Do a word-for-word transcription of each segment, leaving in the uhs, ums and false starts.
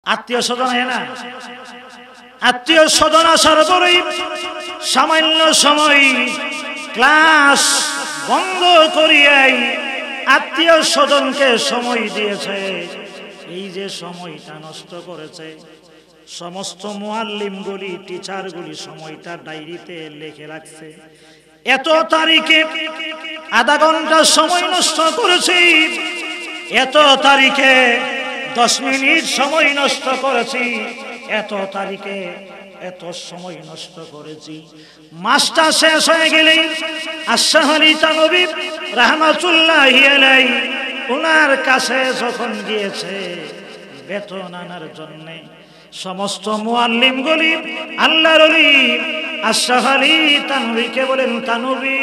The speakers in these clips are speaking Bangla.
আত্মীয় স্বজন হয় না, আত্মীয় স্বজন আসার পরেই সামান্য সময় ক্লাস বন্ধ করিয়াই আত্মীয় স্বজনকে সময় দিয়েছে। এই যে সময়টা নষ্ট করেছে, সমস্ত মুআল্লিমগুলি টিচারগুলি সময়টা ডায়েরিতে লিখে রাখছে। এত তারিখে আধা ঘন্টা সময় নষ্ট করেছি, এত তারিখে দশ মিনিট সময় নষ্ট করেছি, এত তারিখে এত সময় নষ্ট করেছি। মাসটা শেষ হয়ে গেলেই আশরাফ আলী থানভী রাহমাতুল্লাহি আলাইহি ওনার কাছে যখন গিয়েছে বেতন আনার জন্য, সমস্ত মুআল্লিমগুলি আল্লাহর ওলি আশরাফ আলী থানভীকে বলেন, থানভী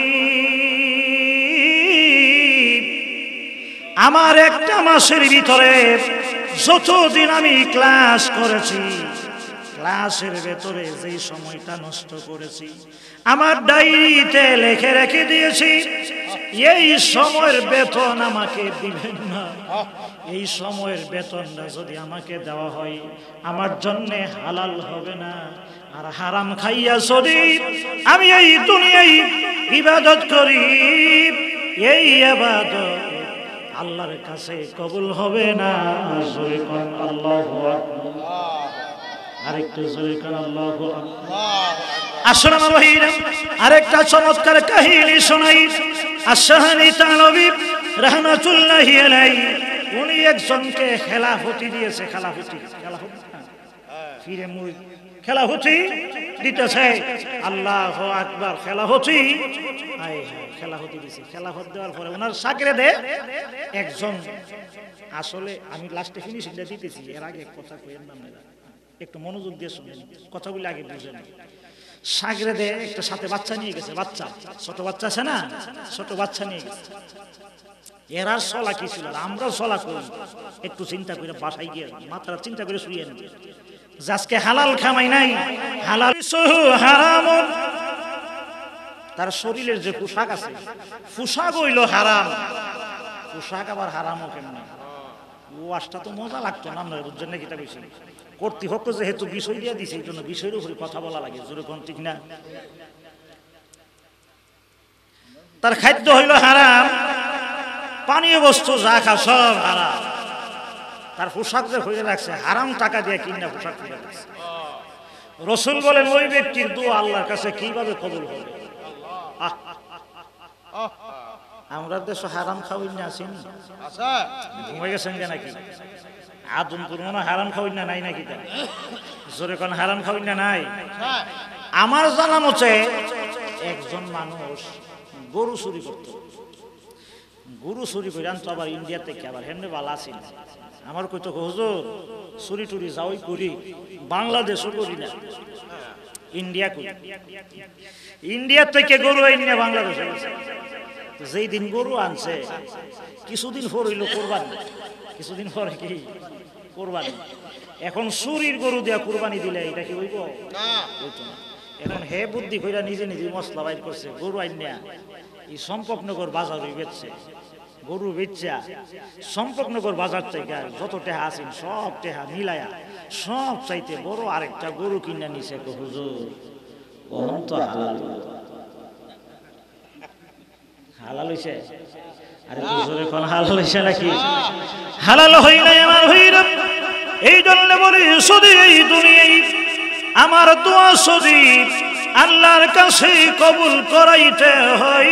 আমার একটা মাসের ভিতরে যতদিন আমি ক্লাস করেছি, ক্লাসের ভেতরে যেই সময়টা নষ্ট করেছি আমার ডায়েরিতে লিখে রেখে দিয়েছি, এই সময়ের বেতন আমাকে দিবেন না। এই সময়ের বেতনটা যদি আমাকে দেওয়া হয় আমার জন্য হালাল হবে না। আর হারাম খাইয়া যদি আমি এই দুনিয়ায় ইবাদত করি, এই ইবাদত আল্লাহর কাছে কবুল হবে না। জোরে কোন আল্লাহু আকবার, আরেকটু জোরে কোন আল্লাহু আকবার। আসলে আমার ভাইরা আরেকটা চমৎকার কাহিনী শোনাই। আশরাফ আলী থানভী রাহমাতুল্লাহি আলাইহি উনি একজনকে খেলাফতি দিয়েছে। খেলাফতি খেলাফতি ফিরে মুই খেলাফতি দিতেছে। আল্লাহু আকবার। খেলাফতি আয় খেলাফতি দিয়েছে। খেলাফত দেওয়ার পরে ওনার শাগির্দে একজন, আসলে আমি লাস্টে ফিনিশিংটা দিতেছি, এর আগে কথা কইেন না, একটু মনোযোগ দিয়ে শুনেন, কথাগুলো আগে বুঝেন। শাগির্দে একটা সাথে বাচ্চা নিয়ে গেছে, বাচ্চা ছোট বাচ্চা আছে না, ছোট বাচ্চা নিয়ে গেছে। এরা চলা কি ছিল, আমরা চলা করি একটু চিন্তা করে বাসায় গিয়ে মাত্রা চিন্তা করে শুয়েন। আজকে হালাল খামাই নাই, হালাল হারাম। তার শরীরের যে পোশাক আছে, পোশাক হইল হারাম। পোশাক আবার হারামও কেমন, ও আসটা তো মজা লাগতো না, আমরা বুঝছেন না, কিতা বেশি কর্তৃপক্ষ যেহেতু বিষয় দিয়ে দিছে এই জন্য বিষয়ের উপরে কথা বলা লাগে, জোরে কোন ঠিক না। তার খাদ্য হইল হারাম, পানীয় বস্তু যা খা সব হারাম। তার পোশাক যে হয়ে রাখছে হারাম টাকা দিয়ে কিনা পোশাক হয়ে রাখছে। রাসূল বলেন ওই ব্যক্তির দোয়া আল্লাহর কাছে কিভাবে কবুল হবে। আমরা দেশ হারাম খাওয়াই না আছি, ঘুমাই গেছেন যে নাকি আদমপুর মনে হারাম খাওয়াই না নাই নাকি, জোরে কোন হারাম খাওয়াই না নাই। আমার জানা মতে একজন মানুষ গরু চুরি করত, গরু চুরি করে আনতো আবার ইন্ডিয়া থেকে, আবার হেমনে বালা ছিল। আমার কইতো হুজুর চুরি টুরি যাওই করি, বাংলাদেশও করি না, ইন্ডিয়া করি। ইন্ডিয়া থেকে গরু আইনে বাংলাদেশে গেছে। যেই দিন গরু আনছে কিছুদিন পর হইল কোরবানি, কিছুদিন পরে কি কোরবানি। এখন চুরির গরু দিয়া কোরবানি দিলে এটা কি হইব? এখন হে বুদ্ধি কইরা নিজে নিজে মশলা বাইর করছে, গরু আইনা এই সম্পকনগর বাজার বেচছে। গরু বেচা সম্পকনগর বাজার থেকে যত টেহা আছেন সব টেহা মিলায়া সব চাইতে বড় আরেকটা গরু কিনা নিছে। হুজুর কখন তো হালাল হালাল হইছে, আরে হুজুর এখন হালাল হইছে নাকি? হালাল হই নাই আমার ভাইরা। এই জন্য বলি যদি এই দুনিয়ায় আমার দোয়া যদি আল্লাহর কাছে কবুল করাইতে হয়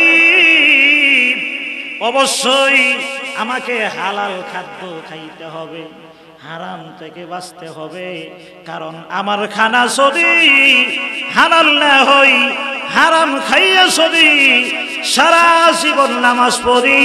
অবশ্যই আমাকে হালাল খাদ্য খাইতে হবে, হারাম থেকে বাঁচতে হবে। কারণ আমার খানা যদি হালাল না হই, হারাম খাইয়া যদি সারা জীবন নামাজ পড়ি,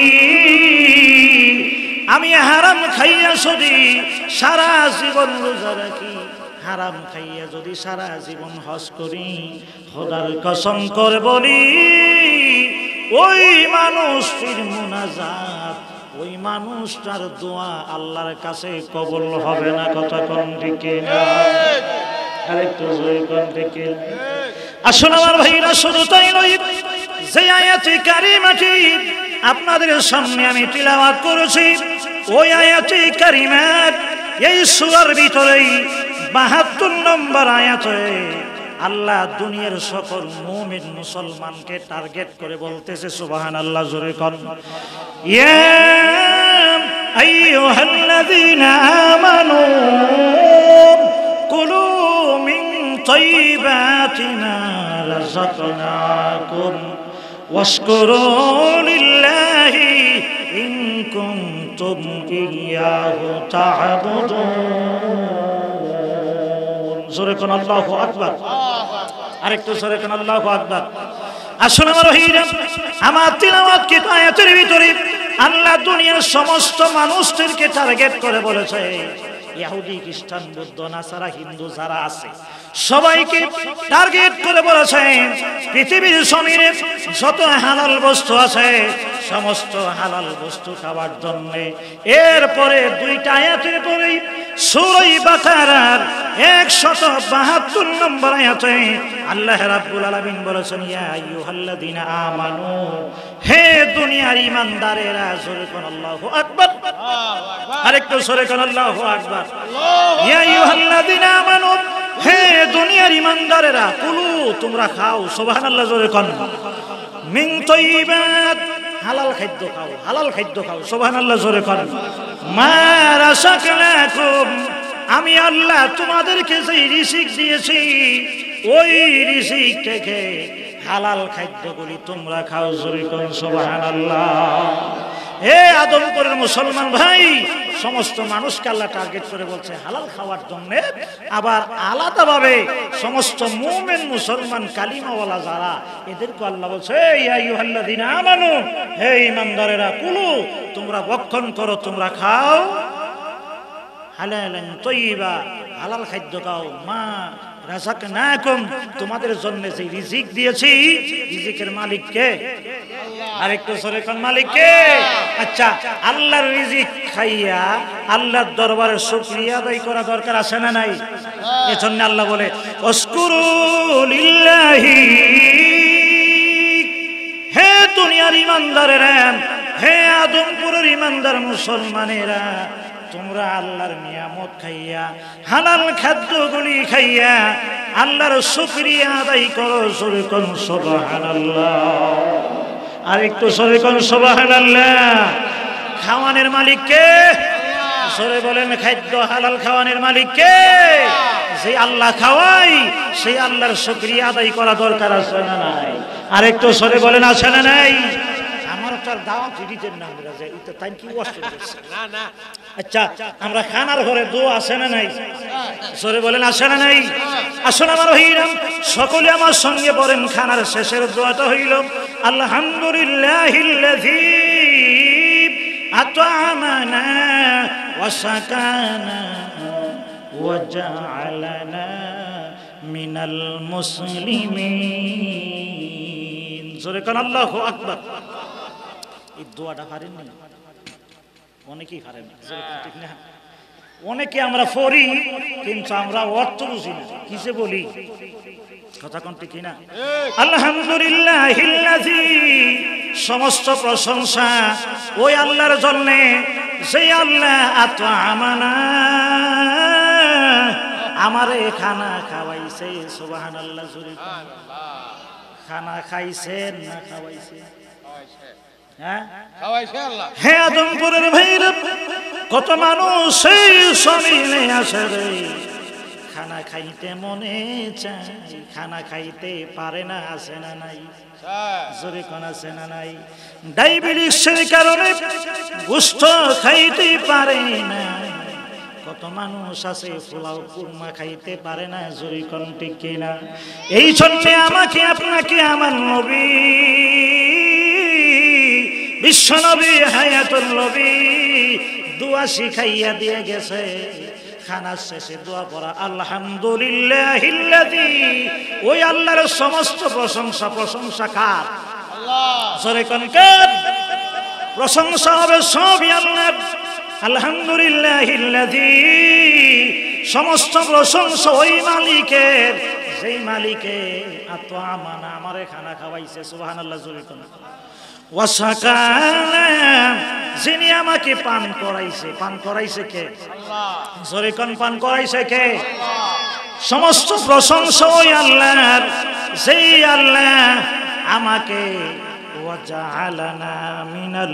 আমি হারাম খাইয়া যদি সারা জীবন রোজা রাখি, হারাম খাইয়া যদি সারা জীবন হজ করি, খোদার কসম করে বলি ওই মানুষটির মুনাজাত, ওই মানুষটার দোয়া আল্লাহর কাছে কবুল হবে না। কথা কোন দিকে না, আরেকটু জোরে কোন দিকে। আসুন আমার ভাইরা, শুধু তাই নয়, যে আয়াতে কারিমাটি আপনাদের সামনে আমি তিলাওয়াত করেছি, ওই আয়াতে কারিমার এই সূরার ভিতরেই বাহাত্তর নম্বর আয়াতে আল্লাহ দুনিয়ার সকল মুমিন মুসলমানকে টার্গেট করে বলতেছে সুবহানাল্লাহ, জোরে কোন ইয়া আইয়ুহাল্লাযীনা আমানু কুলু মিন তাইয়্যিবাতি মা রাযাকনাকুম ওয়াশকুরু লিল্লাহি ইন কুনতুম ইয়্যাহু তা'বুদুন। জোরে কোন আল্লাহু আকবার, আরেকটু জোরে কোন আল্লাহু আকবার। আসুন আমার ভাইরা, আমার তিলাওয়াত কি আয়াতের ভিতরে আল্লাহ দুনিয়ার সমস্ত মানুষদেরকে টার্গেট করে বলেছে, ইহুদি খ্রিস্টান বৌদ্ধ নাসারা হিন্দু যারা আছে সবাইকে টার্গেট করে বলেছে পৃথিবীর জমিনে যত হালাল বস্তু আছে সমস্ত হালাল বস্তু খাওয়ার জন্য। এরপরে দুইটা আয়াতের পরেই সূরা বাকারার একশত বাহাত্তর নম্বর আয়াতে আল্লাহ রাব্বুল আলামিন বলেছেন, ইয়া আইয়ুহাল্লাযীনা আমানু, হে দুনিয়ার ঈমানদারেরা, জোরে কোন আল্লাহু আকবার, আরেকটু জোরে কোন আল্লাহু আকবার। ইয়া আইয়ুহাল্লাযীনা আমানু, হে দুনিয়ার ঈমানদারেরা, কুলু, তোমরা খাও, সুবহানাল্লাহ, জোরে কোন, মিন তাইয়্যিবাত, হালাল খাদ্য খাও, হালাল খাদ্য খাও, সুবহানাল্লাহ, জোরে কোন, মা রাযাকনাকুম, আমি আল্লাহ তোমাদেরকে যে রিজিক দিয়েছি ওই রিজিক থেকে হালাল খাদ্যগুলি তোমরা খাও, জোরে কোন সুবহানাল্লাহ। হে আদমপুরের মুসলমান ভাই, সমস্ত মানুষকে আল্লাহ টার্গেট করে বলছে হালাল খাওয়ার জন্য, আবার আলাদাভাবে সমস্ত মুমিন মুসলমান কালিমাওয়ালা যারা এদেরকে আল্লাহ বলছে, ইয়া আইয়ুহাল্লাযীনা আমানু, হে ঈমানদারেরা, কুলু, তোমরা ভক্ষণ করো, তোমরা খাও, হালালান তাইয়্যিবা, হালাল খাদ্য খাও, মা রাযাকনাকুম, তোমাদের জন্য যে রিজিক দিয়েছি, রিজিকের মালিক কে? আরেকটু জোরে কোন, মালিক কে? আচ্ছা, আল্লাহর রিজিক খাইয়া আল্লাহর দরবারে শুকরিয়া আদায় করা দরকার আছে না নাই? এজন্য আল্লাহ বলে, ওয়াশকুরু লিল্লাহি, হে দুনিয়ার ঈমানদারেরা, হে আদমপুরের ঈমানদার মুসলমানেরা, তোমরা আল্লাহর নিয়ামত খাইয়া হালাল খাদ্যগুলি খাইয়া আল্লাহর শুকরিয়া আদায় করো, জোরে কোন সুবহানাল্লাহ, আরেকটু জোরে কোন সুবহানাল্লাহ। খাওয়ানোর মালিক কে? জোরে বলেন, খাদ্য হালাল খাওয়ানোর মালিক কে? যে আল্লাহ খাওয়াই সেই আল্লাহর শুকরিয়া আদায় করা দরকার আছে না নাই? আরেকটু জোরে বলেন, আছে না নাই? আচ্ছা, আমরা খানার ঘরে দোয়া আছে না নাই? জোরে বলেন, আছে না নাই? আসুন আমার ভাইরা, সকলে আমার সঙ্গে পড়েন, খানার শেষের দোয়াটা হইল, আলহামদুলিল্লাহিল্লাযী আত'আমানা ওয়া সাকানা ওয়া জা'আলানা মিনাল মুসলিমিন। জোরে কোন আল্লাহু আকবার। এই দোয়াটা পারেননি? অনেকেই পারেন, ঠিক না? অনেকে আমরা পড়ি কিন্তু আমরা অর্থ বুঝি না, কিসে বলি, কথা কোন ঠিক না? আলহামদুলিল্লাহিল্লাযী, সমস্ত প্রশংসা ওই আল্লাহর জন্য যে আল্লাহ আত'আমানা, আমারে খানা খাওয়াইছে, সুবহানাল্লাহ, জোরে খানা খাইছেন না খাওয়াইছে? হে আদমপুরের ভাইরা, কত মানুষ সেই জমিনে আসে রে, খানা খাইতে মনে চায়, খানা খাইতে পারে না, আছে না নাই? জোরে কোন, আছে না নাই? ডায়াবেটিসের কারণে গোশত খাইতে পারে না, কত মানুষ আছে পোলাও কুরমা খাইতে পারে না, জোরে কোন ঠিক কিনা? এই জন্য আমাকে আপনাকে আমার নবী বিশ্বনবী হায়াতুল নবী দোয়া শিখাইয়া দিয়ে গেছে, খানার শেষে দোয়া পড়া, আলহামদুলিল্লাহিল্লাযী, ওই আল্লাহর সমস্ত প্রশংসা, প্রশংসা কার? আল্লাহ। জোরে কোন, কার প্রশংসা হবে? সবই আল্লাহর। আলহামদুলিল্লাহিল্লাযী, সমস্ত প্রশংসা ওই মালিকের, যেই মালিকে আত'আমানা, আমারে খানা খাওয়াইছে, সুবহানাল্লাহ, জোরে কোন, ওয়া সাকানা, যিনি আমাকে পান করাইছে, পান করাইছে কে? জোরে কোন পান করাইছে কে? সমস্ত প্রশংসা ওই আল্লাহর, সেই আল্লাহ আমাকে ওয়াজআলানা মিনাল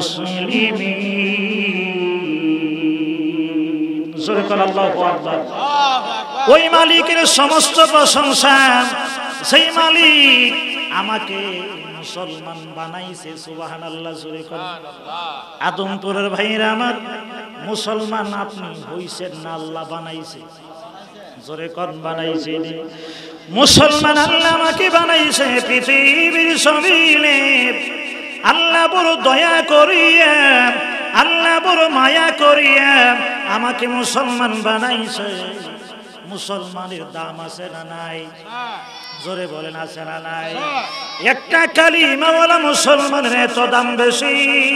মুসলিমিন। জোরে কোন আল্লাহু আকবার। ওই মালিকের সমস্ত প্রশংসা, সেই মালিক আমাকে মুসলমান বানাইছে। সুবহানাল্লাহ। জোরে কোন। আদমপুরের ভাইরা আমার, মুসলমান আপনি হইছেন না আল্লাহ বানাইছে? জোরে কোন বানাইছে? মুসলমান আল্লাহ আমাকে বানাইছে। পৃথিবীর জমিনে আল্লাহ বড় দয়া করিয়া, আল্লাহ বড় মায়া করিয়া আমাকে মুসলমান বানাইছে। মুসলমানের দাম আছে না নাই? জোরে বলেন আছে না নাই? একটা কালিমাওয়ালা মুসলমানের এত দাম বেশি,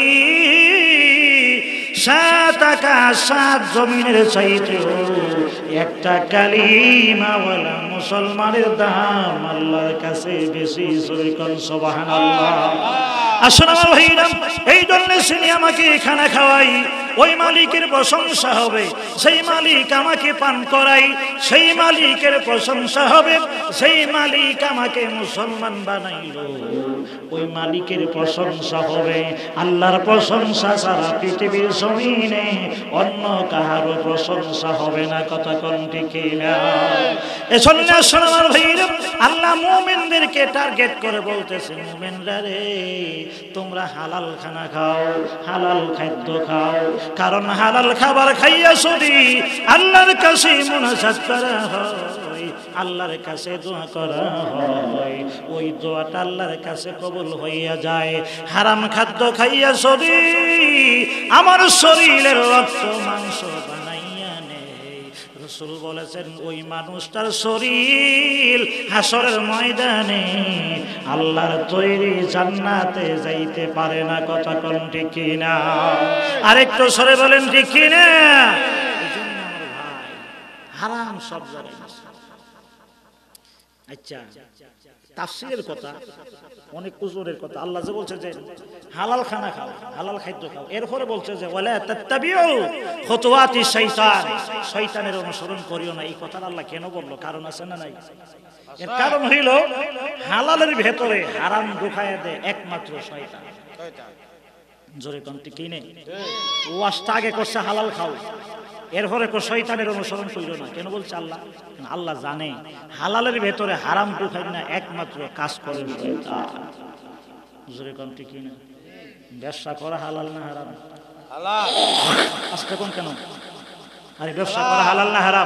সাত আকাশ সাত জমিনের চাইতে একটা কালিমাওয়ালা মুসলমানের দাম আল্লাহর কাছে বেশি। জোরে কোন সুবহানাল্লাহ। আসুন আমার ভাইরা, এই জন্য তিনি আমাকে খানা খাওয়াই, ওই মালিকের প্রশংসা হবে। সেই মালিক আমাকে পান করাই, সেই মালিকের প্রশংসা হবে। সেই মালিক আমাকে মুসলমান বানাইল, ওই মালিকের প্রশংসা হবে। আল্লাহর প্রশংসা ছাড়া পৃথিবীর জমিনে অন্য কাহারও প্রশংসা হবে না। কথা কোন ঠিক না? এজন্য আসুন আমার ভাইরা, আল্লাহ মুমিনদেরকে টার্গেট করে বলতেছে, মুমিনরা রে, তোমরা হালাল খানা খাও, হালাল খাদ্য খাও। কারণ হালাল খাবার খাইয়া যদি আল্লাহর কাছে মুনাজাত করা হয়, আল্লাহর কাছে দোয়া করা হয়, ওই দোয়াটা আল্লাহর কাছে কবুল হইয়া যায়। হারাম খাদ্য খাইয়া যদি আমার শরীরের রক্ত মাংস বানাইয়া নেয়, রাসূল বলেছেন ওই মানুষটার শরীর হাসরের ময়দানে আল্লাহর তৈরি জান্নাতে যাইতে পারে না। কথা কোন ঠিক কিনা? আরেকটু সরে বলেন ঠিক কিনা? এজন্য আমার ভাই, হারাম সব জায়গায়। আচ্ছা, তাফসীরের কথা অনেক কুজুরের কথা। আল্লাহ যে বলছে যে হালাল খানা খাও, হালাল খাদ্য খাও, এরপরে বলছে যে ওয়ালা তাত্তাবিউ খুতুওয়াতিশ শাইতান, শয়তানের অনুসরণ করিও না। এই কথা আল্লাহ কেন বললো? কারণ আছে না নাই? এর কারণ হইল হালালের ভেতরে হারাম ঢুকায়া দেয় একমাত্র শয়তান। জোরে কোন ঠিক কি নেই? ওয়াজটা আগে করছে হালাল খাও, এরপরে কো শয়তানের অনুসরণ করিও না। কেন বলছে আল্লাহ? আল্লাহ জানে হালালের ভেতরে হারাম ঢুকায় না একমাত্র কাজ করে শয়তান। জোরে কোন ঠিক কি না? ব্যবসা করা হালাল না হারাম? হালাল। আজকে কোন কেন? আরে ব্যবসা করা হালাল না হারাম?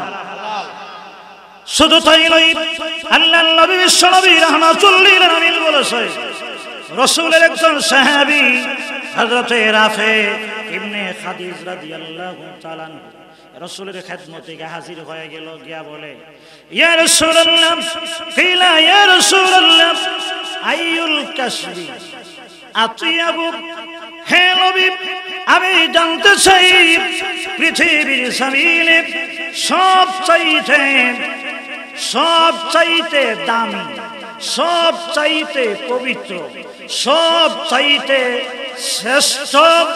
শুধু তাই নয়, আল্লাহর নবী বিশ্বনবী রাহমাতুল লিল আলামিন বলেছে, রাসূলের একজন সাহাবী হযরতে রাফে ইবনে খাদিজ রাদিয়াল্লাহু তাআলা রাসূলের খেদমতে গিয়ে হাজির হয়ে গেল, গিয়া বলে, ইয়া রাসূলুল্লাহ, কিলা ইয়া রাসূলুল্লাহ, আইয়ুল কাসবি আতিয়াবু, হে নবী আমি জানতে চাই পৃথিবীর জমিনে সব চাইতে সব চাইতে দামি, সব চাইতে পবিত্র, সব চাইতে শ্রেষ্ঠ,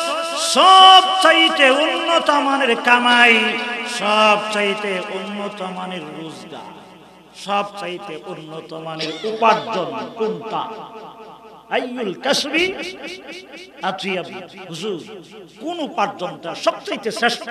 সব চাইতে উন্নত মানের কামাই, সব চাইতে উন্নত মানের রোজগার, সব চাইতে উন্নত মানের উপার্জন কোনটা? আইয়ুল কাসবি আতিয়াব, হুজুর কোন উপার্জনটা সবচাইতে শ্রেষ্ঠ?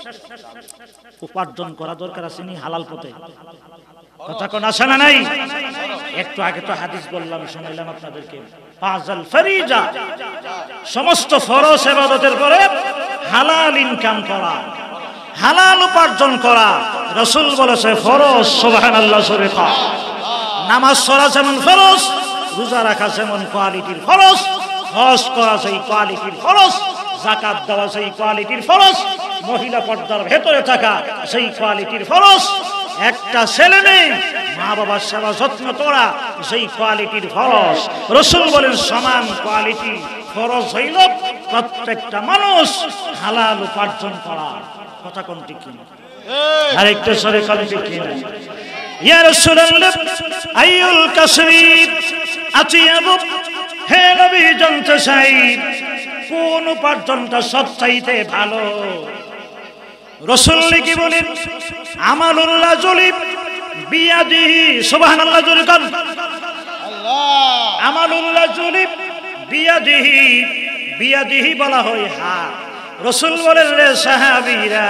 উপার্জন করা দরকার আছে নি হালাল পথে? কথা কোন আসে না নাই? একটু আগে তো হাদিস বললাম, শুনাইলাম আপনাদেরকে, ফাজাল ফরিজা, সমস্ত ফরজ ইবাদতের পরে হালাল ইনকাম করা, হালাল উপার্জন করা। রাসূল বলেছে ফরজ। সুবহানাল্লাহ। সুবহা। নামাজ পড়া যেমন ফরজ, রোজা রাখা যেমন কোয়ালিটির ফরজ, হজ করা সেই কোয়ালিটির ফরজ, যাকাত দেওয়া সেই কোয়ালিটির ফরজ, মহিলা পর্দার ভেতরে থাকা সেই কোয়ালিটির ফরজ, একটা ছেলে মেয়ে মা বাবার সেবা যত্ন করা সেই কোয়ালিটির ফরজ। রাসূল বলেন সমান কোয়ালিটি ফরজ হইল প্রত্যেকটা মানুষ হালাল উপার্জন করা। কথা কোন ঠিক কিনা? আরেকটু সরে কোন ঠিক কিনা? ইয়া রাসূলুল্লাহ, আইয়ুল কাসবি আতিয়াবু, হে নবী জানতে চাই কোন উপার্জনটা সবচাইতে ভালো? রাসূল কি বলেন? আমালুর রাজুলি বিয়াদিহি, সুবহানাল্লাহ জোরে কোন আল্লাহ। আমালুর রাজুলি বিয়াদিহি, বিয়াদিহি বলা হয় হাত। রাসূল বলেন রে সাহাবীরা,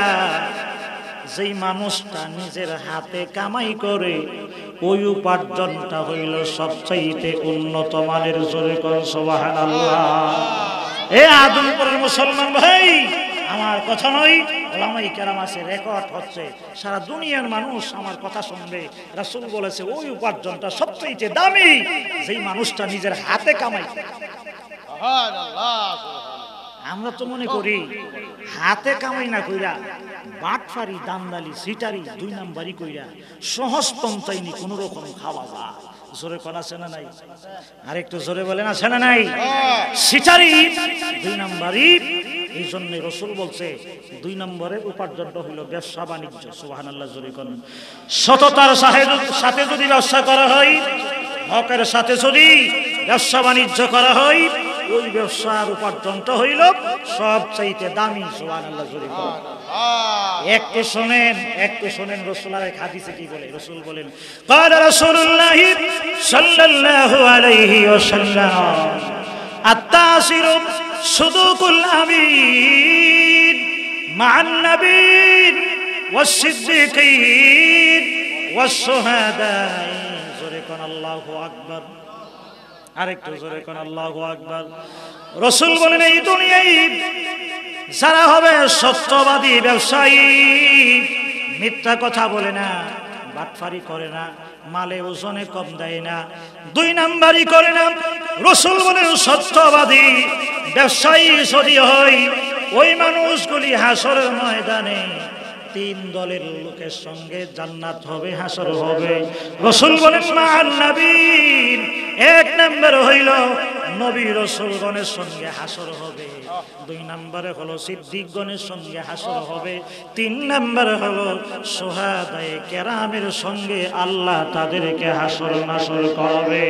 যেই মানুষটা নিজের হাতে কামাই করে ওই উপার্জনটা হইল সবচাইতে উন্নত মানের। জোরে কোন সুবহানাল্লাহ। এ আদমপুরের মুসলমান ভাই, আমার কথা নয়, ওলামায়ে কেরাম আছে, রেকর্ড হচ্ছে, সারা দুনিয়ার মানুষ আমার কথা শুনবে। রাসূল বলেছে ওই উপার্জনটা সবচাইতে দামি যেই মানুষটা নিজের হাতে কামাই। সুবহানাল্লাহ। আমরা তো মনে করি হাতে কামাই না কইরা বাটফারি, দান্দালি, সিটারি, দুই নাম্বারি কইরা সহজ পন্থাইনি কোন রকম খাওয়া যায়। জোরে করা আছে না নাই? আরেকটু জোরে বলেন আছে না নাই? সিটারি, দুই নাম্বারি। এই জন্য রাসূল বলছে দুই নম্বরের উপার্জনটা হইল ব্যবসা বাণিজ্য। সুবহানাল্লাহ জোরে কোন। সততার সাথে যদি ব্যবসা করা হয়, হকের সাথে যদি ব্যবসা বাণিজ্য করা হয়, ওই ব্যবসার উপার্জনটা হইল সবচাইতে দামি। সুবহানাল্লাহ জোরে কোন। একটু শুনেন, একটু শুনেন রাসূলের এক হাদিসে কি বলে। রাসূল বলেন, ক্বালা রাসূলুল্লাহ সাল্লাল্লাহু আলাইহি ওয়াসাল্লাম, আত-তাসিরু সুদুকুল আমিন মা'আন নাবিয়্যিন ওয়াস-সিদ্দীকিন ওয়াস-শুহাদা। জোরে কোন আল্লাহু আকবার। আরেকটু জোরে কোন আল্লাহু আকবার। রাসূল বলেন এই দুনিয়ায় যারা হবে সত্যবাদী ব্যবসায়ী, মিথ্যা কথা বলে না, বাটফারি করে না, মালে ওজনে কম দেয় না, দুই নাম্বারি করে না, রাসূল বলেন সত্যবাদী ব্যবসায়ী যদি হয়, ওই মানুষগুলি হাসরের ময়দানে তিন দলের লোকের সঙ্গে জান্নাত হবে, হাসর হবে। রাসূল বলেন মা'আন নাবিয়্যিন, এক নম্বর হইল নবী রাসূলগণের সঙ্গে হাসর হবে, দুই নম্বরে হলো সিদ্দিকগণের সঙ্গে হাসর হবে, তিন নম্বরে হলো শুহাদায়ে কেরামের সঙ্গে আল্লাহ তাদেরকে হাসর নাসর করবে।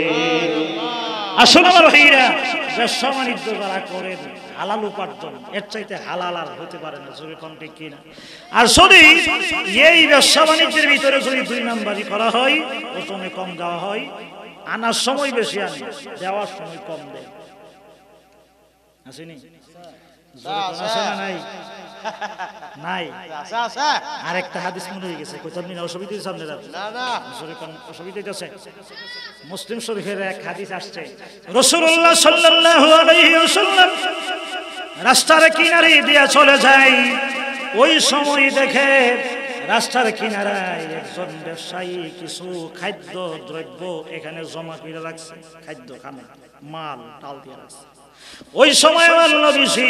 আসলে আমার ভাইরা, ব্যবসা বাণিজ্য যারা করেন হালাল উপার্জন, এর চাইতে হালাল আর হতে পারে না। জোরে কোন ঠিক কিনা? আর যদি এই ব্যবসা বাণিজ্যের ভিতরে যদি দুই নাম্বারি করা হয়, ওজনে কম দেওয়া হয়, আনার সময় বেশি আনে, দেওয়ার সময় কম দেয়। আসেনি? নাই নাই আরেকটা হাদিস মনে হয়ে গেছে, কইতাম না অসুবিধা হইছে আপনারা? না না, জোরে কোন অসুবিধা হইছে? মুসলিম শরীফের এক হাদিস আসছে, রাসূলুল্লাহ সাল্লাল্লাহু আলাইহি ওয়াসাল্লাম রাস্তার কিনারে দিয়ে চলে যায়, ওই সময় দেখে রাস্তার কিনারায় একজন ব্যবসায়ী কিছু খাদ্য দ্রব্য এখানে জমা করে রাখছে, খাদ্য খানা মাল টাল দিয়ে রাখছে। ওই সময় আমার নবীজি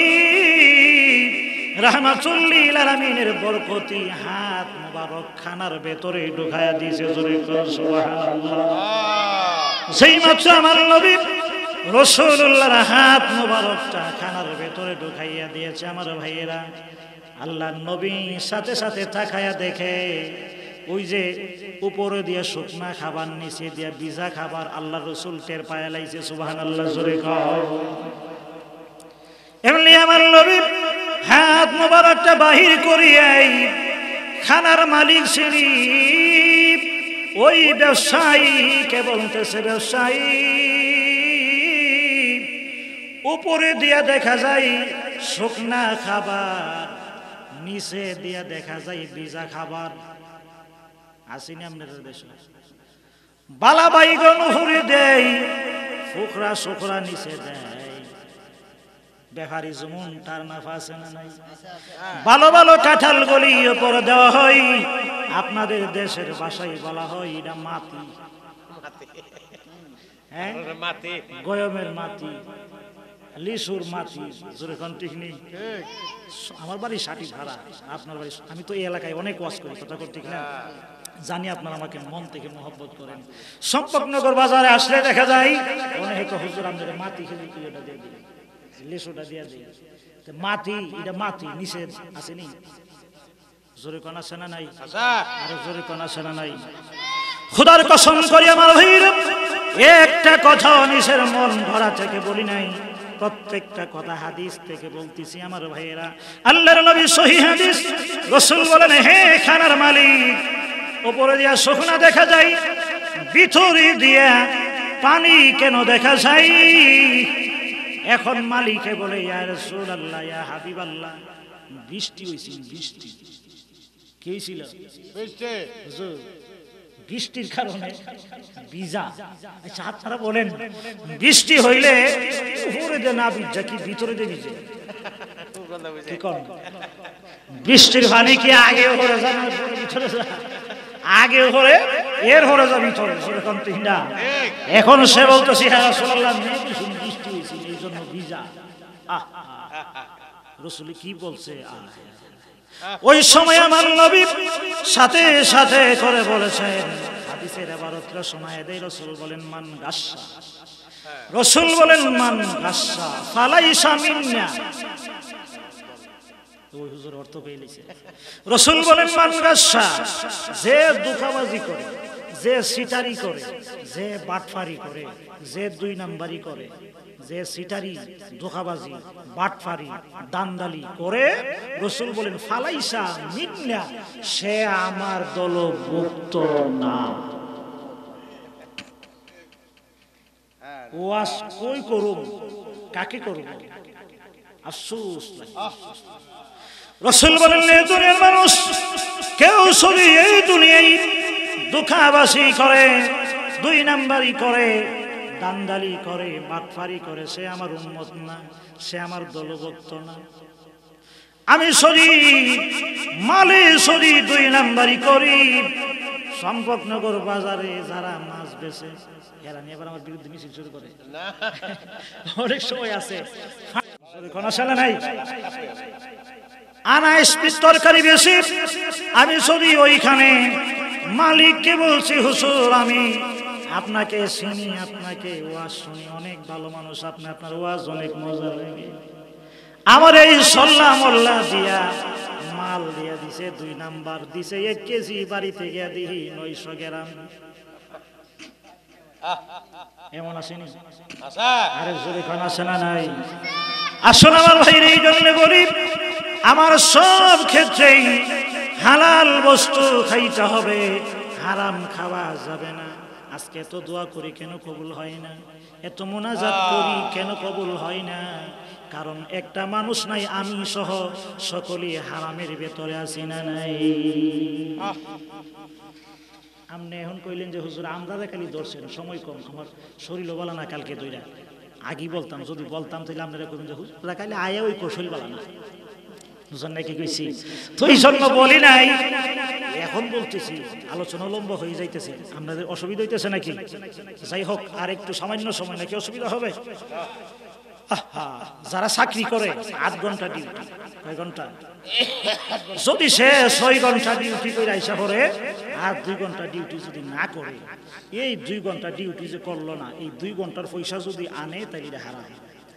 রাহমাতুল লিল আলামিনের বরকতি হাত মুবারক খানার ভেতরে ঢুকায়া দিয়েছে। জোরে সুবহানাল্লাহ। সেই মাত্র আমার নবী রাসূলুল্লাহর হাত মুবারকটা খানার ভেতরে ঢুকাইয়া দিয়েছে। আমার ভাইয়েরা, আল্লাহর নবী সাথে সাথে তাকায়া দেখে ওই যে উপরে দিয়ে শুকনা খাবার, নিচে দিয়ে ভিজা খাবার, আল্লাহ রাসূল টের পায়া লাইছে। সুবহানাল্লাহ জোরে কও। এমনি আমার নবী হাত মুবারকটা বাহির করিয়াই খানার মালিক শ্রী ওই ব্যবসায়ীকে বলতেছে, ব্যবসায়ী উপরে দিয়া দেখা যায় শুকনা খাবার, নিচে দিয়া দেখা যায় ভিজা খাবার। আসিনি আপনাদের দেশে? বালা বাইগন উপরে দেয়, ফুকরা শুকরা নিচে দেয়। ব্যাপারী যেমন তার নাফা আছে না নাই? ভালো ভালো কাঁঠাল গলি উপরে দেওয়া হয়, আপনাদের দেশের ভাষায় বলা হয় এটা মাটি। হ্যাঁ, গয়মের মাটি, লিচুর মাটি। যেরকম ঠিক নেই? আমার বাড়ি ষাটি ভাড়া, আপনার বাড়ি। আমি তো এই এলাকায় অনেক ওয়াজ করি, কথা ঠিক না? জানি আপনারা আমাকে মন থেকে মহব্বত করেন। সম্পকনগর বাজারে আসলে দেখা যায় অনেক হুজুর আমাদের মাটি খেলি কি ওটা দিয়ে দিই, লিচুটা দিয়ে দিই। মাটি, এটা মাটি, নিচে আসেনি? জোরে কোন আছে না নাই? আরে জোরে কোন আছে না নাই? খোদার কসম করি আমার ভাইরা, একটা কথা নিচের মন ভরা থেকে বলি নাই, প্রত্যেকটা কথা হাদিস থেকে বলতেছি আমার ভাইয়েরা। আল্লাহর নবী সহিহ হাদিস, রাসূল বলেন, হে খানার মালিক, উপরে দিয়া শুকনা দেখা যায়, ভিতরে দিয়া পানি কেন দেখা যায়? এখন মালিকে বলে, ইয়া রাসূলুল্লাহ, ইয়া হাবিবাল্লাহ, বৃষ্টি হইছে। বৃষ্টি কি হইছিল? বৃষ্টি। হুজুর, বৃষ্টির কারণে ভিজা। আচ্ছা আপনারা বলেন, বৃষ্টি হইলে উপরে যে না ভিজা, কি ভিতরে যে ভিজে? কি কোন বৃষ্টির পানি কি আগে উপরে যায় না ভিতরে যায়? আগে উপরে, এর উপরে যা ভিতরে, সেরকম তো না। এখন সে বলতেছে, ইয়া রাসূলুল্লাহ, বৃষ্টি হইছে এই জন্য ভিজা। আহ, রাসূল কি বলছে? ওই সময় আমার নবী সাথে সাথে করে বলেছেন, হাদিসের ইবারতটা শোনায় দেই। রাসূল বলেন, মান গাসসা, রাসূল বলেন, মান গাসসা ফালাইসা মিন্না। ওই হুজুর অর্থ পেয়ে নিছে। রাসূল বলেন, মান গাসসা, যে ধোঁকাবাজি করে, যে সিটারি করে, যে বাটফারি করে, যে দুই নাম্বারি করে, যে সিটারি, ধোঁকাবাজি, বাটফারি, দান্দালি করে, রাসূল বলেন, ফালাইসা মিন্না, সে আমার দলভুক্ত না। ওয়াস কই করুম, কাকে করুম? আফসোস লাগে। রাসূল বলেন, এই দুনিয়ার মানুষ কেউ যদি এই দুনিয়ায় ধোঁকাবাজি করে, দুই নাম্বারি করে, দান্দালি করে, বাটফারি করে, সে আমার উম্মত না, সে আমার দলভুক্ত না। আমি যদি মালে যদি দুই নাম্বারি করি, সম্পকনগর বাজারে যারা মাছ বেচে, এরা নিয়ে আবার আমার বিরুদ্ধে মিছিল শুরু করে। অনেক সময় আছে, নাই আনাইস তরকারি বেশি, আমি যদি ওইখানে মালিককে বলছি, হুজুর আমি আপনাকে চিনি, আপনাকে ওয়াজ শুনি, অনেক ভালো মানুষ আপনি, আপনার ওয়াজ অনেক মজা লাগে, আমার এই সল্লা মোল্লা দিয়া মাল দিয়া দিছে, দুই নাম্বার দিছে, এক কেজি বাড়িতে গিয়া দিহি নয়শো গ্রাম। এমন আসেনি? আরে জোরে খান আসে না নাই? আসলে আমার ভাই, এই জন্য বলি, আমার সব ক্ষেত্রেই হালাল বস্তু খাইতে হবে, হারাম খাওয়া যাবে না। আজকে এত দোয়া করি কেন কবুল হয় না? এত মুনাজাত করি কেন কবুল হয় না? কারণ একটা মানুষ নাই, আমি সহ সকলেই হারামের ভেতরে আছি না নাই? আপনি এখন কইলেন যে হুজুর আমরা খালি ধরছেন, সময় কম, আমার শরীরও বলা না, কালকে দুইটা আগেই বলতাম, যদি বলতাম তাহলে আপনারা কইবেন যে হুজুর খালি আয়া ওই কৌশল বলা না, বুঝলেন নাকি কইছি? তো এই জন্য বলি নাই, এখন বলতেছি, আলোচনা লম্বা হয়ে যাইতেছে, আপনাদের অসুবিধা হইতেছে নাকি? যাই হোক, আর একটু সামান্য সময় নাকি অসুবিধা হবে? যারা চাকরি করে আট ঘন্টা ডিউটি, কয় ঘন্টা? যদি সে ছয় ঘন্টা ডিউটি করে আইসা করে, আর দুই ঘন্টা ডিউটি যদি না করে, এই দুই ঘন্টা ডিউটি যে করলো না, এই দুই ঘন্টার পয়সা যদি আনে, তাহলে হারাম।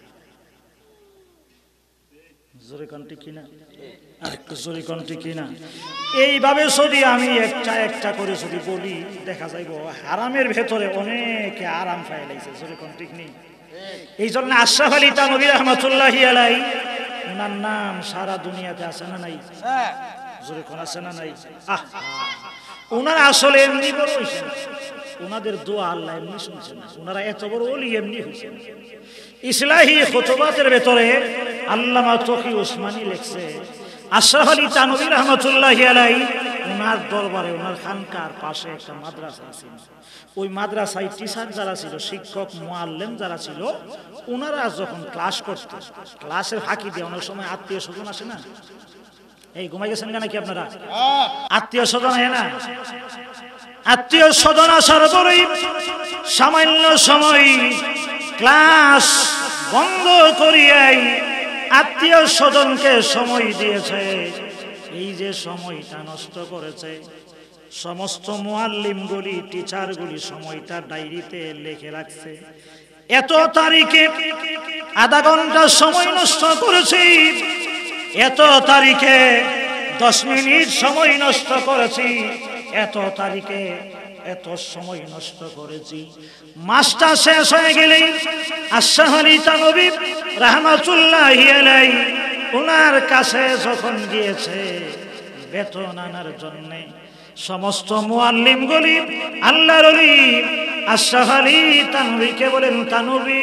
জোরে কণ্ঠে কিনা? আরেকটু জোরে কণ্ঠে কিনা? এইভাবে যদি আমি একটা একটা করে যদি বলি, দেখা যাইব হারামের ভেতরে অনেকে আরাম পাইলাইছে। জোরে কণ্ঠে নেই? এই জন্য আশরাফ আলী থানভী রাহমাতুল্লাহি আলাইহি, ওনার নাম সারা দুনিয়াতে আছে না নাই? জোরে কোন আছে না নাই? আহ, ওনারা আসলে এমনি বড় হয়েছেন, ওনাদের দোয়া আল্লাহ এমনি শুনছেন না, ওনারা এত বড় ওলি এমনি হয়েছেন। ইসলাহি খুতবাতের ভেতরে আল্লামা তকি উসমানী লিখছে, আশরাফ আলী থানভী রাহমাতুল্লাহি আলাইহি, ওনার দরবারে, ওনার খানকার পাশে একটা মাদ্রাসা ছিল। ওই মাদ্রাসায় টিচার যারা ছিল, শিক্ষক মুআল্লিম যারা ছিল, ওনারা যখন ক্লাস করত, ক্লাসের ফাঁকি দিয়ে অনেক সময় আত্মীয় স্বজন আসে না? এই ঘুমাই গেছেন কেন কি আপনারা? আত্মীয় স্বজন হয় না? আত্মীয় স্বজন আসার পরেই সামান্য সময় ক্লাস বন্ধ করিয়াই আত্মীয় স্বজনকে সময় দিয়েছে। এই যে সময়টা নষ্ট করেছে, সমস্ত মুআল্লিমগুলি, টিচারগুলি সময়টা ডায়েরিতে লিখে রাখছে, এত তারিখে আধা ঘন্টা সময় নষ্ট করেছি, এত তারিখে দশ মিনিট সময় নষ্ট করেছি, এত তারিখে এত সময় নষ্ট করেছি। মাসটা শেষ হয়ে গেলেই আশরাফ আলী থানভী রাহমাতুল্লাহি আলাইহি ওনার কাছে যখন গিয়েছে বেতন আনার জন্য, সমস্ত মুআল্লিমগুলি আল্লাহর ওলি আশরাফ আলী থানভীকে বলেন, থানভী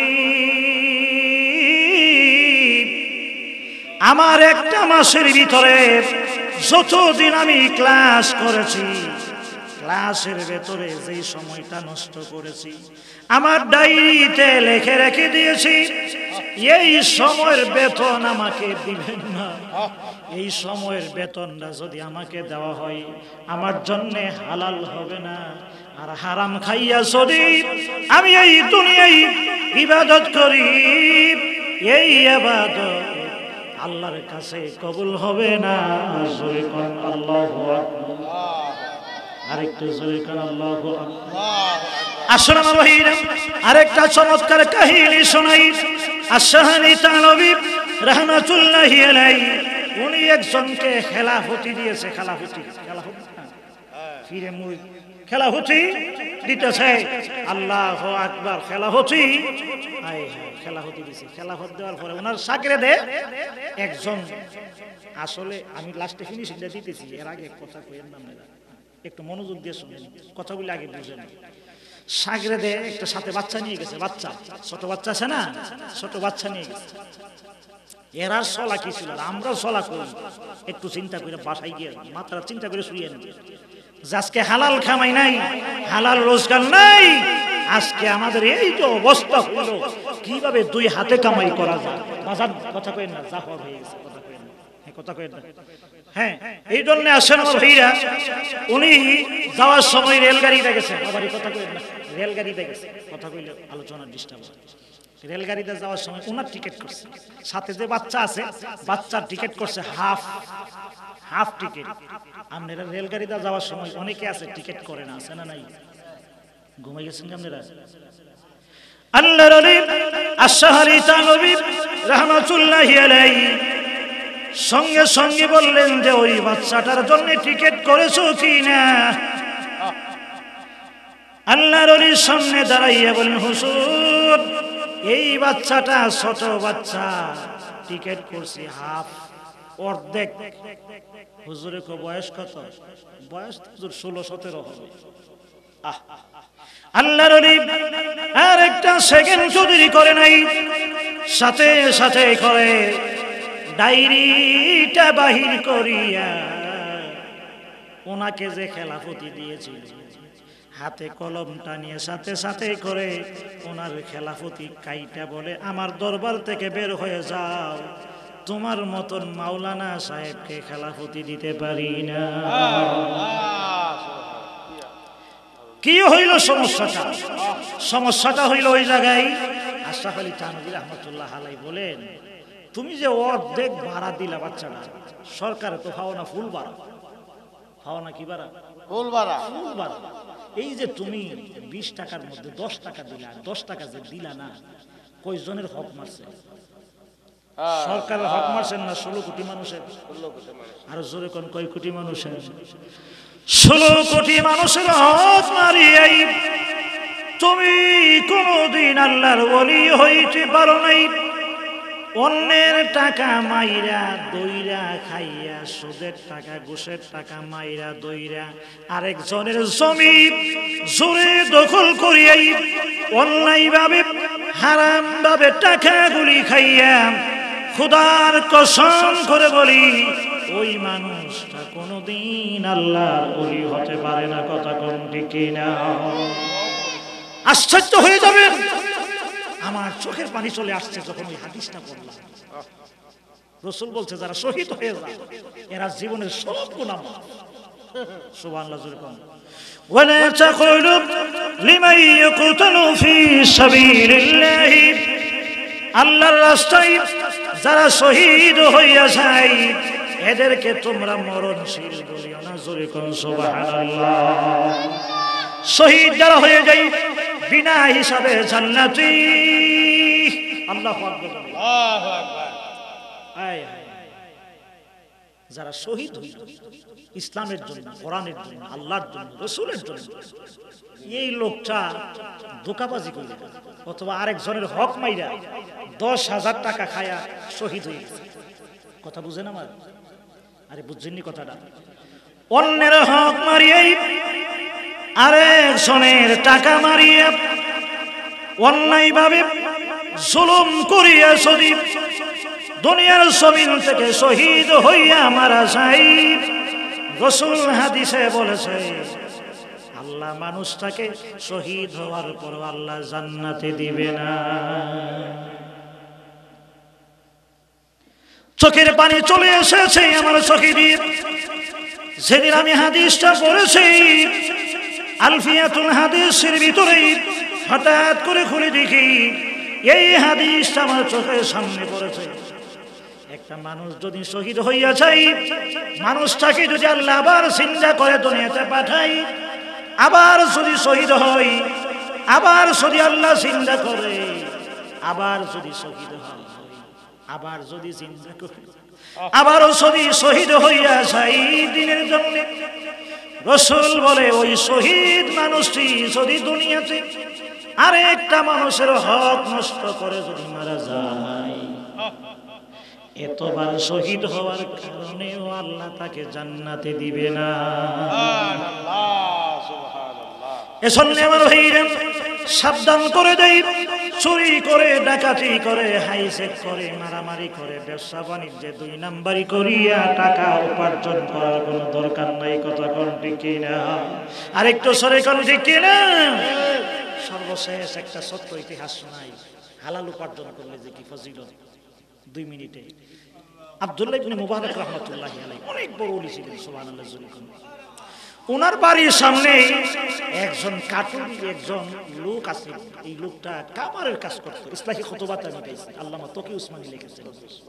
আমার একটা মাসের ভিতরে যতদিন আমি ক্লাস করেছি, ক্লাসের ভেতরে যেই সময়টা নষ্ট করেছি আমার ডায়েরিতে লিখে রেখে দিয়েছি, এই সময়ের বেতন আমাকে দিবেন না। এই সময়ের বেতনটা যদি আমাকে দেওয়া হয় আমার জন্য হালাল হবে না। আর হারাম খাইয়া যদি আমি এই দুনিয়ায় ইবাদত করি, এই ইবাদত আল্লাহর কাছে কবুল হবে না। জোরে কোন আল্লাহু আকবার, আরেকটু জোরে কোন আল্লাহু আকবার। আসুন আমার ভাইরা আরেকটা চমৎকার কাহিনী শোনাই। আশরাফ আলী থানভী রাহমাতুল্লাহি আলাইহি উনি একজনকে খেলাফতি দিয়েছে, খেলাফতি খেলাফতি ফিরে মুই খেলাফতি দিতেছে। আল্লাহু আকবার, খেলাফতি আয় খেলাফতি দিছে। খেলাফত দেওয়ার পরে ওনার শাগির্দে একজন, আসলে আমি লাস্টে ফিনিশিংটা দিতেছি, এর আগে কথা কইেন না, একটু মনোযোগ দিয়ে শুনেন, কথাগুলো আগে বুঝেন। শাগির্দে একটা সাথে বাচ্চা নিয়ে গেছে, বাচ্চা ছোট বাচ্চা আছে না, ছোট বাচ্চা নিয়ে গেছে। এরা চলা কি ছিল, আমরা চলা করি একটু চিন্তা করে বাসায় গিয়ে মাথাটা চিন্তা করে শুয়েন। আজকে হালাল খামাই নাই, হালাল রোজগার নাই, আজকে আমাদের এই যে অবস্থা হলো কিভাবে দুই হাতে কামাই করা যায়। বাজার কথা কইেন না, যা হয়ে গেছে কথা কইেন না, হ্যাঁ কথা কইেন না। হ্যাঁ এই জন্য আসেন আমার ভাইরা, উনি যাওয়ার সময় রেলগাড়িতে গেছে, আবারই কথা কইেন না, রেলগাড়িতে গেছে, কথা কইলে আলোচনার ডিস্টার্ব হয়। রেলগাড়িতে যাওয়ার সময় ওনার টিকিট করছে, সাথে যে বাচ্চা আছে বাচ্চার টিকিট করছে হাফ হাফ টিকিট। আপনারা রেলগাড়িতে যাওয়ার সময় অনেকে আছে টিকিট করে না, আছে না নাই? ঘুমাই গেছেন আপনারা? আল্লাহর ওলি আশরাফ আলী থানভী রাহমাতুল্লাহি আলাইহি সঙ্গে সঙ্গে বললেন যে ওই বাচ্চাটার জন্য টিকিট করেছো কি না? আল্লাহর ওলির সামনে দাঁড়াইয়া বললেন, হুজুর এই বাচ্চাটা ছোট বাচ্চা, টিকিট করছি হাফ, অর্ধেক। হুজুরের বয়স কত? বয়স হুজুর ষোলো সতেরো হবে। আহ আল্লাহর ওলি আর একটা সেকেন্ড চুরি করে নাই, সাথে সাথে করে ডায়েরিটা বাহির করিয়া ওনাকে যে খেলাফতি দিয়েছিল হাতে কলমটা নিয়ে সাথে সাথে করে ওনার খেলাফতি কাইটা বলে, আমার দরবার থেকে বের হয়ে যাও, তোমার মতন মাওলানা সাহেবকে খেলাফতি দিতে পারি না। কি হইল সমস্যাটা? সমস্যাটা হইল ওই জায়গায় আশরাফ আলী থানভী রাহমাতুল্লাহ আলাইহি বলেন, তুমি যে অর্ধেক ভাড়া দিলা বাচ্চাটা, সরকারে তো পাও না ফুল ভাড়া, পাও না কি ভাড়া? ফুল ভাড়া, ফুল ভাড়া। এই যে তুমি বিশ টাকার মধ্যে দশ টাকা দিলা, দশ টাকা যে দিলা না, কয়জনের হক মারছে? সরকারের হক মারছেন না ষোলো কোটি মানুষের? আরো জোরে কোন কয় কোটি মানুষের? ষোলো কোটি মানুষের হক মারিয়াই তুমি কোনদিন আল্লাহর ওলি হইতে পারো নাই। অন্যের টাকা মাইরা দইরা খাইয়া, সুদের টাকা ঘুষের টাকা মাইরা দইরা আরেকজনের জমি জোরে দখল করিয়াই অন্যায় ভাবে হারাম ভাবে টাকাগুলি খাইয়া, খোদার কসম করে বলি ওই মানুষটা কোনদিন আল্লাহর ওলি হতে পারে না। কথা কোন ঠিক না? আশ্চর্য হয়ে যাবেন, আমার চোখের পানি চলে আসছে যখন ওই হাদিসটা পড়লাম। রাসূল বলছে যারা শহীদ হয়ে যায় এরা জীবনের সব গুনাহ মাফ। সুবহানাল্লাহ জোরে কোন। ওয়ালা তাকুলু লিমান ইয়াকতুলু ফি সাবিলিল্লাহ, আল্লাহর রাস্তায় যারা শহীদ হইয়া যায় এদেরকে তোমরা মরণশীল বলিও না। জোরে কোন সুবহানাল্লাহ। শহীদ যারা হয়ে যায় বিনা হিসাবে জান্নাতি। আল্লাহু আকবার, আল্লাহু আকবার। আয় যারা শহীদ হইল ইসলামের জন্য, কোরআনের জন্য, আল্লাহর জন্য, রাসূলের জন্য, এই লোকটা ধোঁকাবাজি করে অথবা আরেকজনের হক মাইরা দশ হাজার টাকা খায়া শহীদ হয়ে গেছে। কথা বুঝেন আমার? আরে বুঝছেননি কথাটা? অন্যের হক মারিয়ে আরেকজনের টাকা মারিয়ে অন্যায় ভাবে জুলুম করিয়া যদি দুনিয়ার জমিন থেকে শহীদ হইয়া মারা যায়, রাসূল হাদিসে বলেছে আল্লাহ মানুষটাকে শহীদ হওয়ার পর আল্লাহ জান্নাতে দিবে না। চোখের পানি চলে এসেছে আমার শহীদের। যেদিন আমি হাদিসটা পড়েছি আলফিয়াতুল হাদিসের ভিতরে হঠাৎ করে খুলে দেখি এই হাদিসটা আমার চোখের সামনে পড়েছে। একটা মানুষ যদি শহীদ হইয়া যায়, মানুষটাকে যদি আল্লাহ আবার জিন্দা করে দুনিয়াতে পাঠাই, আবার যদি শহীদ হয়, আবার যদি আল্লাহ জিন্দা করে, আবার যদি শহীদ হয়, আবার যদি জিন্দা করে, আবারও যদি শহীদ হইয়া যায় দিনের জন্য, রাসূল বলে ওই শহীদ মানুষটি যদি দুনিয়াতে আরেকটা মানুষের হক নষ্ট করে যদি মারা যায়, এতবার শহীদ হওয়ার কারণেও আল্লাহ তাকে জান্নাতে দিবে না। এজন্য আমার ভাইরা সাবধান করে দেই, চুরি করে, ডাকাতি করে, হাইজেক করে, মারামারি করে, ব্যবসা বাণিজ্যে দুই নাম্বারি করিয়া টাকা উপার্জন করার কোনো দরকার নাই। কথা কোন ঠিক কিনা? আরেকটু সরে কোন ঠিক কিনা? সর্বশেষ একটা সত্য ইতিহাস শোনাই, হালাল উপার্জন করলে যে কি ফজিলত। দুই মিনিটে আব্দুল্লাহ ইবনে মুবারক রাহমাতুল্লাহি আলাইহি অনেক বড় ওলি ছিলেন, সুবহানাল্লাহ। ওনার বাড়ির সামনে একজন কাটুরি একজন লোক আছে। এই লোকটা কামারের কাজ করত। ইসলাহি খুতবাত আমি গাইছি, আল্লামা তকি উসমানী লিখেছেন।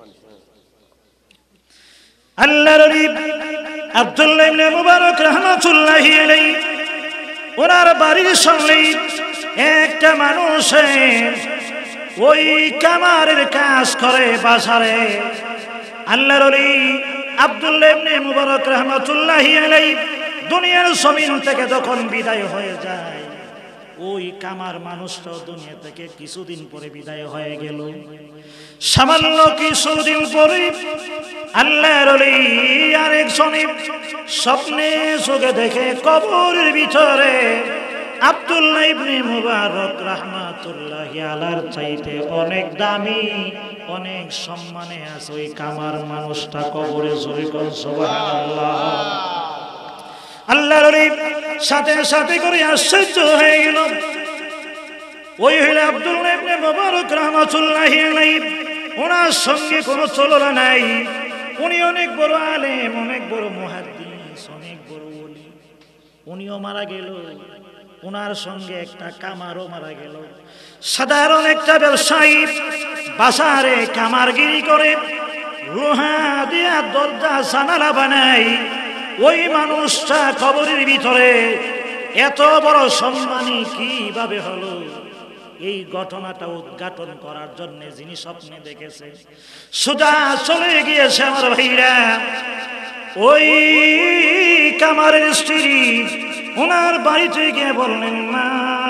আল্লাহর নবী আব্দুল্লাহ ইবনে মুবারক রাহমাতুল্লাহি আলাইহি ওনার বাড়ির সামনে একটা মানুষ ওই কামারের কাজ করে বাজারে। আল্লাহর নবী আব্দুল্লাহ ইবনে মুবারক রাহমাতুল্লাহি আলাইহি দুনিয়ার জমিন থেকে যখন বিদায় হয়ে যায়, ওই কামার মানুষটা দুনিয়া থেকে কিছুদিন পরে বিদায় হয়ে গেল। সামান্য কিছুদিন পরে আল্লাহর ওলি আরেকজনে স্বপ্নে চোখে দেখে কবরের ভিতরে আব্দুল্লাহ ইবনে মুবারক রাহমাতুল্লাহি আলাইহির চাইতে অনেক দামি, অনেক সম্মানে আছে ওই কামার মানুষটা কবরে। জোরে কোন সুবহানাল্লাহ। আল্লাহর ওলি সাথে সাথে করে আশ্চর্য হয়ে গেল। ওই হইল আব্দুল্লাহ ইবনে মুবারক রাহমাতুল্লাহি আলাইহি। ওনার সঙ্গে কোনো তুলনা নাই। উনি অনেক বড় আলেম, অনেক বড় মুহাদ্দিস, অনেক বড় ওলি। উনিও মারা গেল, ওনার সঙ্গে একটা কামারও মারা গেল। সাধারণ একটা ব্যবসায়ী বাজারে কামারগিরি করে, লোহা দিয়া দরজা জানালা বানায়। ওই মানুষটা কবরের ভিতরে এত বড় সম্মানী কিভাবে হলো? এই ঘটনাটা উদ্ঘাটন করার জন্য যিনি স্বপ্নে দেখেছে সোজা চলে গিয়েছে আমার ভাইরা ওই কামারের স্ত্রী। ওনার বাড়িতে গিয়ে বললেন, মা,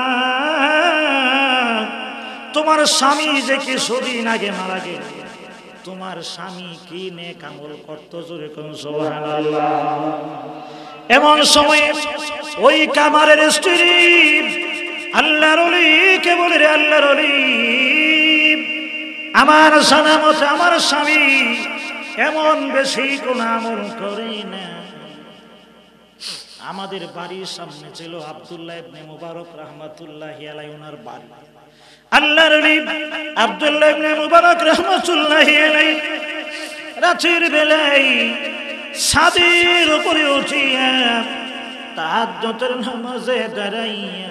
তোমার স্বামী যে কিছুদিন আগে মারা গেল, তোমার স্বামী কি নেক আমল করত? জোরে কোন সুবহানাল্লাহ। এমন সময়ে ওই কামারের স্ত্রী আল্লাহর ওলিকে বলে, রে আল্লাহর ওলি, আমার জানা মতে আমার স্বামী এমন বেশি কোন আমল করে না। আমাদের বাড়ির সামনে ছিল আব্দুল্লাহ ইবনে মুবারক রাহমাতুল্লাহি আলাইহি ওনার বাড়ি। আল্লাহর নবী আব্দুল্লাহ ইবনে মুবারক রাহমাতুল্লাহি আলাইহি রাতের বেলায় ছাদের উপরে উঠিয়া তাহাজ্জুদের নামাজে দাঁড়াইয়া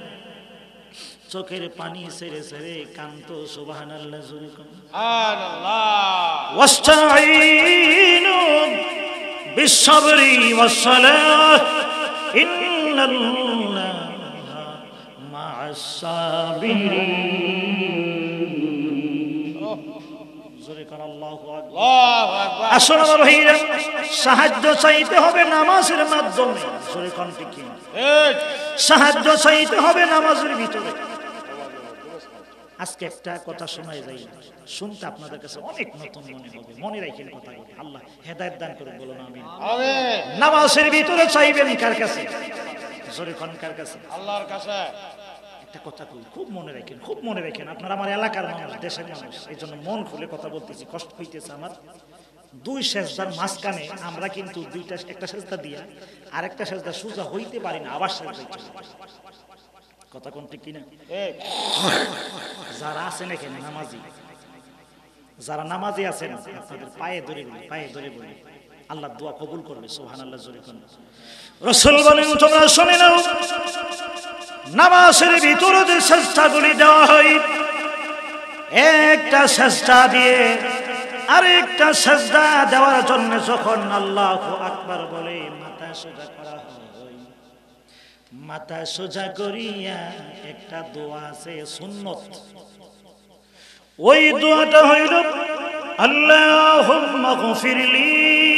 চোখের পানি ছেড়ে ছেড়ে কাঁদতো। সুবহানাল্লাহ। সুবহানাল্লাহ। ওয়াস্তাঈনু বিসসবরি ওয়াসসালাহ ইন্নাল্লাহ মা'আস সাবিরিন। জোরে কার আল্লাহু আল্লাহু আকবার। আসুন আমার ভাইরা, সাহায্য চাইতে হবে নামাজের মাধ্যমে। জোরে কোন ঠিক কি? সাহায্য চাইতে হবে নামাজের ভিতরে। আজকে একটা কথা শোনাই যাই, শুনতে আপনাদের কাছে অনেক নতুন মনে হবে, মনে রাখেন কথাগুলো। আল্লাহ হেদায়েত দান করুন, বলুন আমিন। নামাজের ভিতরে চাইবেন কার কাছে? জোরে কোন কার কাছে? আল্লাহর কাছে। একটা কথা কই, খুব মনে রাখেন, খুব মনে রাখেন। আপনারা আমার এলাকার মানুষ, দেশের মানুষ, এই জন্য মন খুলে কথা বলতেছি, কষ্ট হইতেছে আমার। দুই সেজদার মাঝখানে আমরা কিন্তু দুইটা, একটা সেজদা দিয়া আর একটা সেজদা সোজা হইতে পারি না, আবার সেজদা কথা কোন ঠিক কিনা? যারা আছেন এখানে নামাজি, যারা নামাজি আছেন, আপনাদের পায়ে ধরে বলি, পায়ে ধরে বলি, আল্লাহ দোয়া কবুল করবে। সুবহানাল্লাহ জোরে কোন। রাসূল বলেন, তোমরা শুনে নাও, নামাজের ভিতরে যে সেজদাগুলি দেওয়া হয়, একটা সেজদা দিয়ে আরেকটা সেজদা দেওয়ার জন্য যখন আল্লাহু আকবার বলে মাথা সোজা করা হয়, মাথা সোজা করিয়া একটা দোয়া আছে সুন্নত, ওই দোয়াটা হইল আল্লাহুম্মা গফিরলি।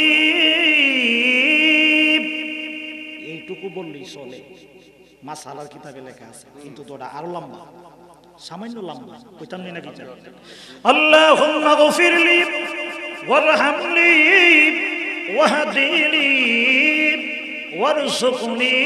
এইটুকু বললেই চলে, মাসালার কিতাবে লেখা আছে, কিন্তু দোয়াটা আরো লম্বা, সামান্য লম্বা, কইতাম না নাকি? আল্লাহুম্মা গফিরলি ওয়ারহামনি ওয়াহদিনি ওয়ারযুকনি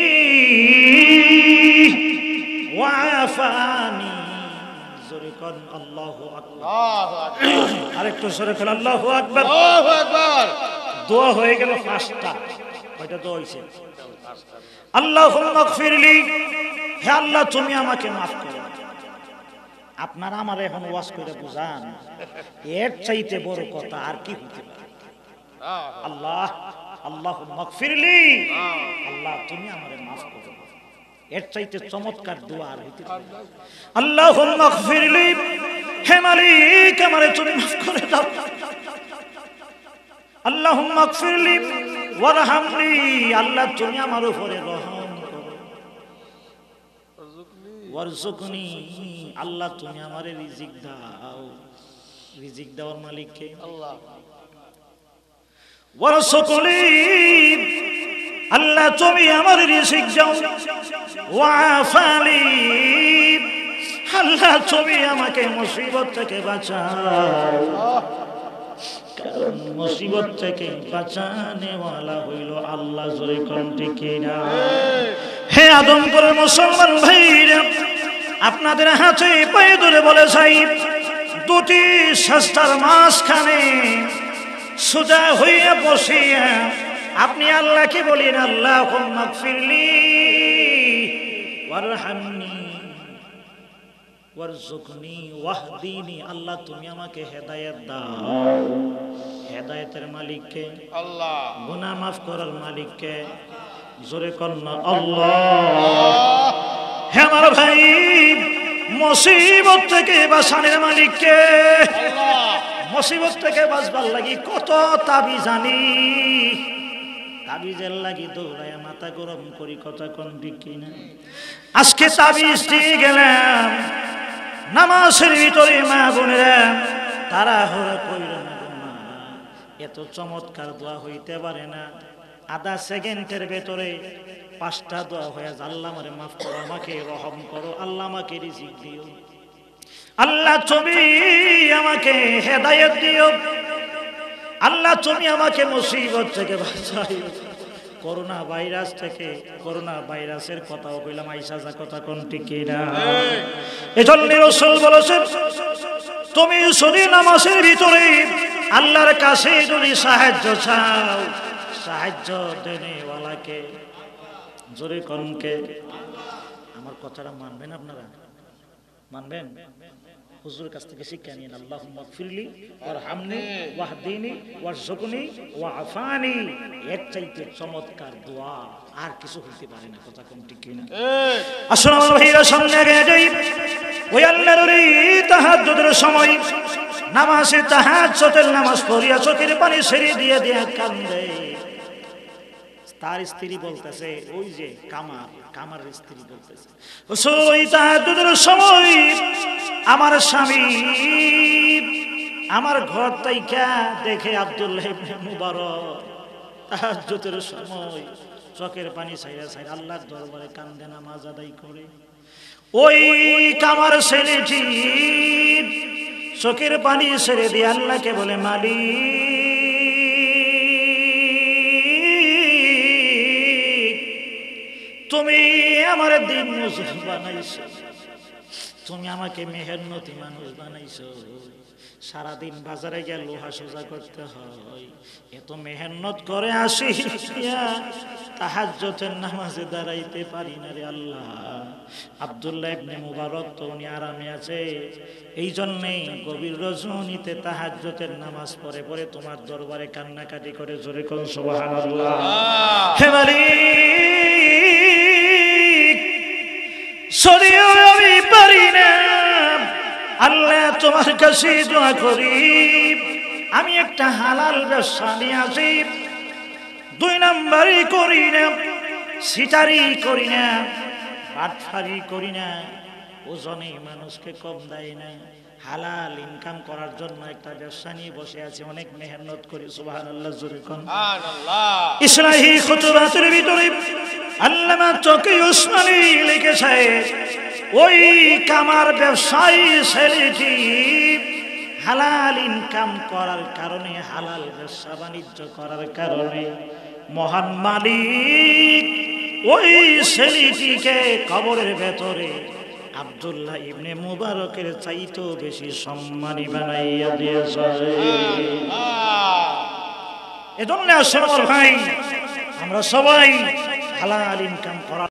ওয়াআফানি। জোরে কোন আল্লাহু আকবার। আল্লাহু আকবার। আরেকটু জোরে কোন আল্লাহু আকবার। আল্লাহু আকবার। দোয়া হয়ে গেল পাঁচটা। কয়টা দোয়া হইছে? আল্লাহুম্মা গফিরলি, হে আল্লাহ তুমি আমাকে maaf করো। আপনারা আমার এখন ওয়াজ করে বুঝান, এর চাইতে বড় কথা আর কি হতে পারে? আল্লাহ আল্লাহুম্মা গফিরলি, আল্লাহ তুমি আমারে maaf করো, এর চাইতে চমৎকার দোয়া আর হইতে পারে? আল্লাহুম্মা গফিরলি, হে মালিক আমারে তুমি maaf করে দাও। আল্লাহুম্মা গফিরলি ওয়ারহামনি, আল্লাহ তুমি আমার উপরে রহম করো। ওয়ারযুকনি, আল্লাহ তুমি আমারে রিজিক দাও। রিজিক দেওয়ার মালিক কে? আল্লাহ। ওয়ারযুকনি, আল্লাহ তুমি আমার রিজিক দাও। ওয়াআফানি, আল্লাহ তুমি আমাকে মুসিবত থেকে বাঁচাও। কারণ মুসিবত থেকে বাঁচানেওয়ালা হইল আল্লাহ। জোরে কোন ঠিক কিনা? হে আদমপুরের মুসলমান ভাইরা, আপনাদের হাতে পায়ে ধরে বলে যাই, দুটি সাজদার মাঝখানে সোজা হইয়া বসিয়া আপনি আল্লাহকে বলেন আল্লাহুম্মা গফিরলি ওয়ারহামনি ওয়ারযুকনি ওয়াহদিনি, আল্লাহ তুমি আমাকে হেদায়েত দাও। হেদায়েতের মালিক কে? আল্লাহ। গুনাহ maaf করার মালিক কে? জোরে কোন না আল্লাহ। হে আমার ভাই, মুসিবত থেকে বাঁচানোর মালিক কে? আল্লাহ। মুসিবত থেকে বাঁচবার লাগি কত তাবিজ জানি, তাবিজের লাগি দৌড়ায় মাথা গরম করি, কথা কোন ঠিক কিনা? আজকে তাবিজ দিয়ে গেলাম নামাজের ভিতরে, মা বোনেরা তারা হরা কইল না, এত চমৎকার দোয়া হইতে পারে না। আধা সেকেন্ডের ভেতরে পাঁচটা দোয়া হয়ে যায়। আল্লাহ আমারে মাফ করো, আমাকে রহম করো, আল্লাহ আমাকে রিজিক দিও, আল্লাহ তুমি আমাকে হেদায়েত দিও, আল্লাহ তুমি আমাকে মুসিবত থেকে বাঁচাইও। করোনা ভাইরাস থেকে, করোনা ভাইরাসের কথাও কইলাম, আইসা যা কথা কোন ঠিক না? এজন্য রাসূল বলেছেন, তুমি যদি নামাজের ভিতরে আল্লাহর কাছে যদি সাহায্য চাও, সাহায্য দেনেওয়ালাকে, জোরে কোনকে? আমার কথাটা মানবেন আপনারা? মানবেন? হুজুরের কাছ থেকে শিক্ষা নিন। আল্লাহুম্মা গফিরলি ওয়ারহামনি ওয়াহদিনি ওয়ারযুকনি ওয়াআফানি, এর চাইতে চমৎকার দোয়া আর কিছু হইতে পারে না, কথা কোন ঠিক কিনা? আসুন আমার ভাইরা, সামনে আগে যাই। ওই আল্লাহর ওলি তাহাজ্জুদের সময় নামাজে তাহাজ্জুদের নামাজ পড়িয়া চোখের পানি ছেড়ে দিয়ে দিয়ে কান্দে। তার স্ত্রী বলতেছে, ওই যে কামার, কামার স্ত্রী বলতেছে, ওই তাহাজ্জুদের সময় আমার স্বামী আমার ঘর তাইকা দেখে আব্দুল্লাহ ইবনে মুবারক তাহাজ্জুদের সময় চোখের পানি ছাইরা ছাইরা আল্লাহর দরবারে কান্দে নামাজ আদায় করে। ওই কামার ছেলেটি চোখের পানি ছেড়ে দিয়ে আল্লাহকে বলে, মালিক তুমি আমার দিন মজুর বানাইছো, তুমি আমাকে মেহেরনতি মানুষ বানাইছো, সারাদিন বাজারে গিয়ে লোহা সোজা করতে হয়, এত মেহনত করে আসি তাহাজ্জুদের নামাজে দাঁড়াইতে পারি না রে আল্লাহ। আব্দুল্লাহ ইবনে মুবারক তো উনি আরামে আছে, এই জন্যেই গভীর রজনীতে তাহাজ্জুদের নামাজ পড়ে পড়ে তোমার দরবারে কান্নাকাটি করে, জোরে কোন সুবহানাল্লাহ। হে মালিক সরিও আমি পারি না, আল্লাহ তোমার কাছে দোয়া করি, আমি একটা হালাল ব্যবসা নিয়ে আসি, দুই নাম্বারই করি না, সিটারি করি না, বাটফারি করি না, ওজনে মানুষকে কম দেয় না, হালাল ইনকাম করার জন্য একটা ব্যবসা নিয়ে বসে আছি, অনেক মেহনত করি। সুবহানাল্লাহ, জোরে কোন সুবহানাল্লাহ। ইসলাহি খুতুবাতের ভিতরে আল্লামা তকি উসমানী লিখেছে, ওই কামার ব্যবসায়ী ছেলেটি হালাল ইনকাম করার কারণে, হালাল ব্যবসা বাণিজ্য করার কারণে মহান মালিক ওই ছেলেটিকে কবরের ভেতরে আব্দুল্লাহ ইবনে মুবারকের চাইতেও বেশি সম্মানী বানাইয়া দিয়েছে। এজন্য আসলে ভাই আমরা সবাই হালাল ইনকাম করা